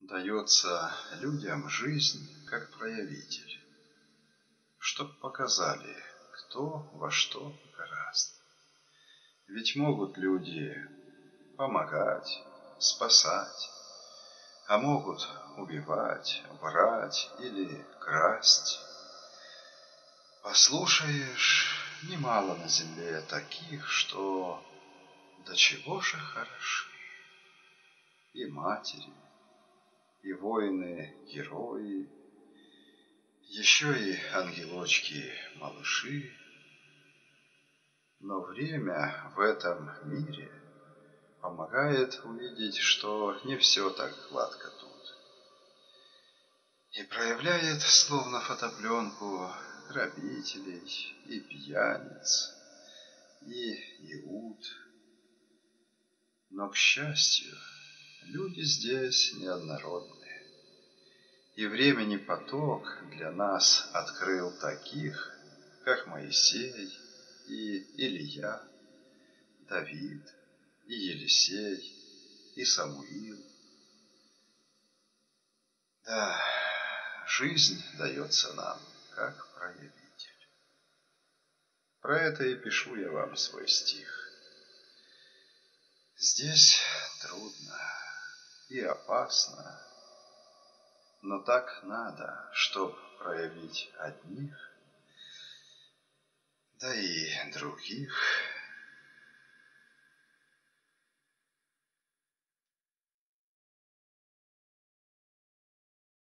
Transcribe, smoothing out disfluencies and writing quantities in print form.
Дается людям жизнь как проявитель, чтоб показали, кто во что гораст. Ведь могут люди помогать, спасать, а могут убивать, врать или красть. Послушаешь, немало на земле таких, что до чего же хороши. И матери, и воины-герои, еще и ангелочки-малыши. Но время в этом мире помогает увидеть, что не все так гладко тут. И проявляет, словно фотопленку, грабителей и пьяниц, и Иуд. Но, к счастью, люди здесь неоднородные. И времени поток для нас открыл таких, как Моисей и Илия, Давид и Елисей и Самуил. Да, жизнь дается нам, как проявитель. Про это и пишу я вам свой стих. Здесь трудно и опасно, но так надо, чтоб проявить одних, да и других